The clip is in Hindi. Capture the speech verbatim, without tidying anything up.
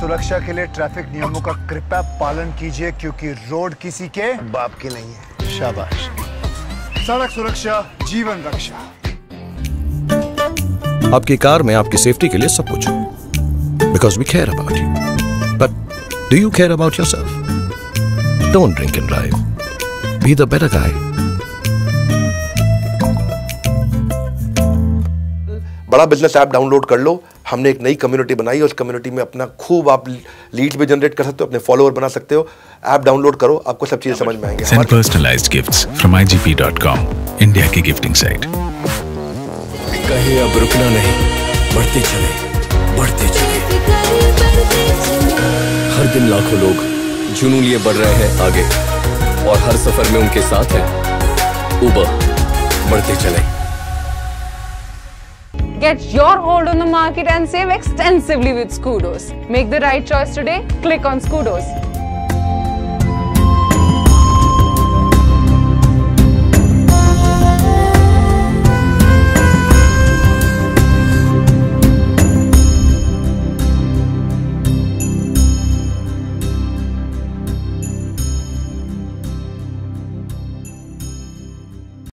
सुरक्षा के लिए ट्रैफिक नियमों का कृपया पालन कीजिए, क्योंकि रोड किसी के बाप के नहीं है। शाबाश। सड़क सुरक्षा जीवन रक्षा। आपकी कार में आपकी सेफ्टी के लिए सब कुछ हो, because we care about you. But do you care about yourself? Don't drink and drive, be the better guy. बड़ा बिजनेस ऐप डाउनलोड कर लो। हमने एक नई कम्युनिटी बनाई है, उस कम्युनिटी में अपना खूब आप लीड्स भी जनरेट कर सकते हो, अपने फॉलोअर बना सकते हो। ऐप डाउनलोड करो, आपको सब चीजें समझ में आएंगी। Send personalized gifts from I G P dot com, India की गिफ्टिंग साइट। कहीं अब रुकना नहीं, बढ़ते चले, बढ़ते चले। हर दिन लाखों लोग जुनून लिए बढ़ रहे हैं आगे, और हर सफर में उनके साथ है उबर। बढ़ते चले। Get your hold on the market and save extensively with Scoodos. Make the right choice today. Click on Scoodos.